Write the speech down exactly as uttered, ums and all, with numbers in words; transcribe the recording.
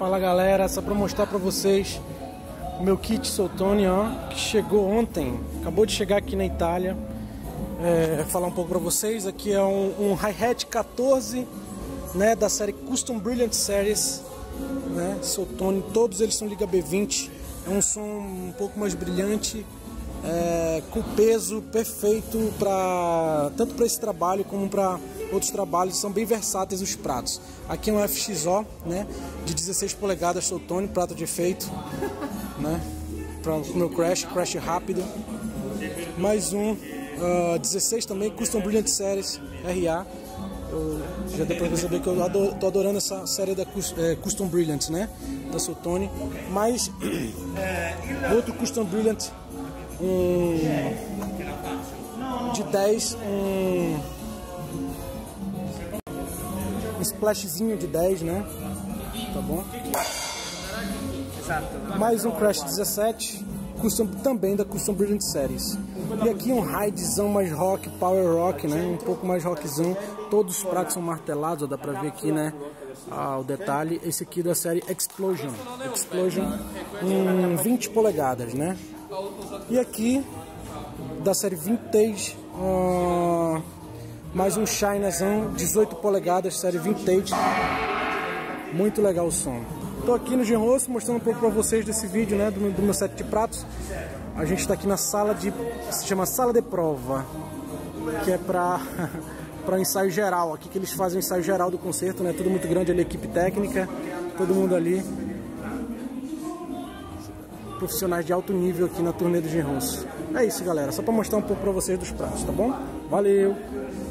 Fala galera, só para mostrar para vocês o meu kit Soultone, ó, que chegou ontem, acabou de chegar aqui na Itália. É, falar um pouco para vocês, aqui é um, um Hi-Hat quatorze, né, da série Custom Brilliant Series, né, Soultone, todos eles são Liga B vinte, é um som um pouco mais brilhante, é, com peso perfeito para tanto para esse trabalho como para outros trabalhos. São bem versáteis os pratos. Aqui é um F X O, né, de dezesseis polegadas Soultone, prato de efeito, né, para o meu crash, crash rápido. Mais um uh, dezesseis também, Custom Brilliant Series R A. Eu, já deu para perceber que eu adoro, tô adorando essa série da é, Custom Brilliant, né, da Soultone. Mais outro Custom Brilliant, um de dez, um, um splashzinho de dez, né? Tá bom? Mais um Crash dezessete, custom, também da Custom Brilliant Series. E aqui um Raidezão mais rock, power rock, né? Um pouco mais rockzão. Todos os pratos são martelados, ó, dá pra ver aqui, né? Ah, o detalhe. Esse aqui da série Explosion. Explosion, um vinte polegadas, né? E aqui da série Vintage, uh, mais um Chinazão, dezoito polegadas, série Vintage. Muito legal o som. Tô aqui no Genrosso mostrando um pouco para vocês desse vídeo, né, do meu, do meu set de pratos. A gente está aqui na sala de, se chama sala de prova, que é para para ensaio geral. Aqui que eles fazem o ensaio geral do concerto, né? Tudo muito grande ali, equipe técnica, todo mundo ali, profissionais de alto nível aqui na turnê do Genrosso. É isso, galera, só para mostrar um pouco para vocês dos pratos, tá bom? Valeu!